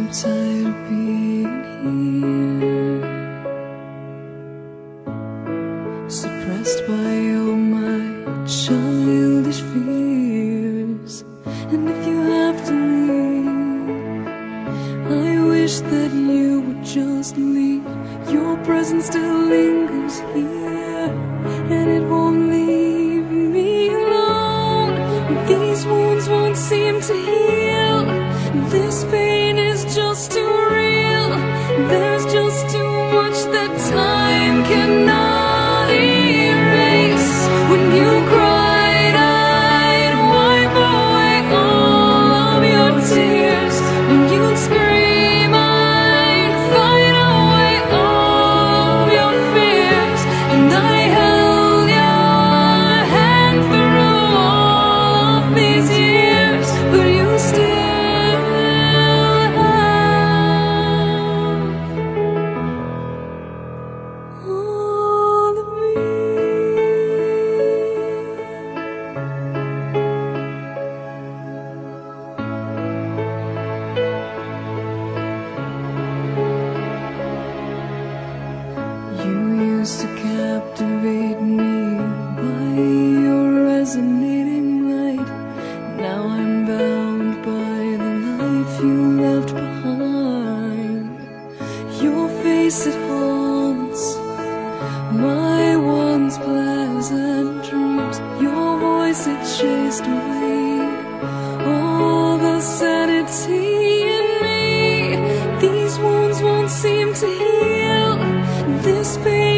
tired of being here, suppressed by all my childish fears. And if you have to leave, I wish that you would just leave. Your presence still lingers here, and it won't leave me alone. These wounds won't seem to heal. This pain is just too real. There's just too much that time cannot erase. When you cried, I'd wipe away all of your tears. When you'd scream, I'd fight away all of your fears. And I held your hand through all of these years, but you still used to captivate me by your resonating light. Now I'm bound by the life you left behind. Your face, it haunts my once pleasant dreams. Your voice, it chased away all the sanity in me. These wounds won't seem to heal. This pain